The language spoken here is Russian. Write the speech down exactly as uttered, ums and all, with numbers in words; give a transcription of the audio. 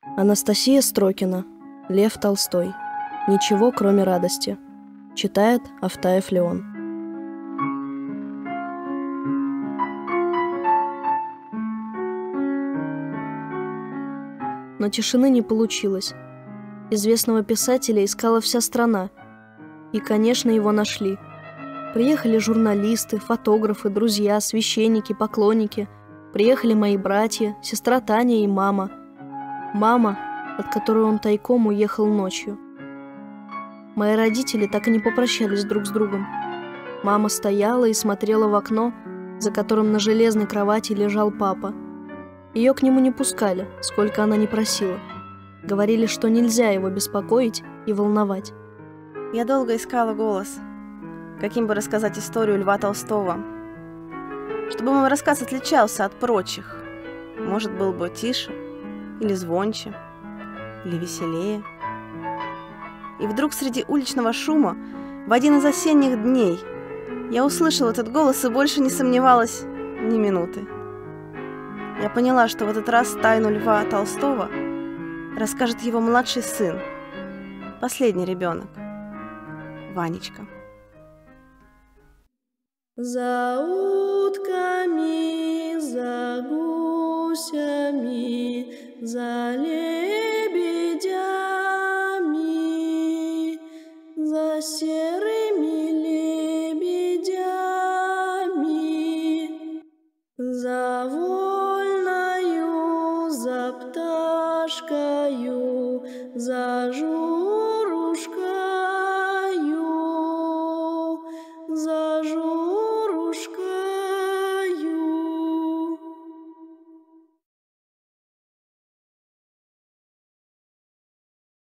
Анастасия Строкина. Лев Толстой. Ничего, кроме радости. Читает Автаев Леон. Но тишины не получилось. Известного писателя искала вся страна. И, конечно, его нашли. Приехали журналисты, фотографы, друзья, священники, поклонники. Приехали мои братья, сестра Таня и мама. Мама, от которой он тайком уехал ночью. Мои родители так и не попрощались друг с другом. Мама стояла и смотрела в окно, за которым на железной кровати лежал папа. Ее к нему не пускали, сколько она ни просила. Говорили, что нельзя его беспокоить и волновать. Я долго искала голос, каким бы рассказать историю Льва Толстого, чтобы мой рассказ отличался от прочих. Может, был бы тише, или звонче, или веселее. И вдруг среди уличного шума в один из осенних дней я услышала этот голос и больше не сомневалась ни минуты. Я поняла, что в этот раз тайну Льва Толстого расскажет его младший сын, последний ребенок, Ванечка. За утками, за гусями, за лебедями, за серыми лебедями, за вольною, за пташкою, за жу